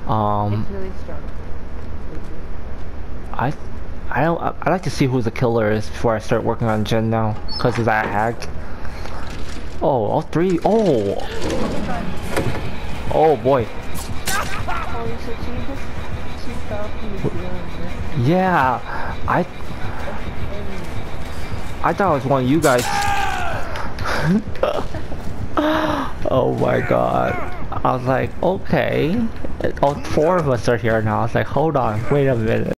It's really strong. I I like to see who the killer is before I start working on Jen now, cause is that hacked? Oh, all three. Oh, oh boy. Oh, so she fell from the ceiling. Yeah, I thought it was one of you guys. Oh my god. I was like, okay. All four of us are here now. I was like, hold on, wait a minute.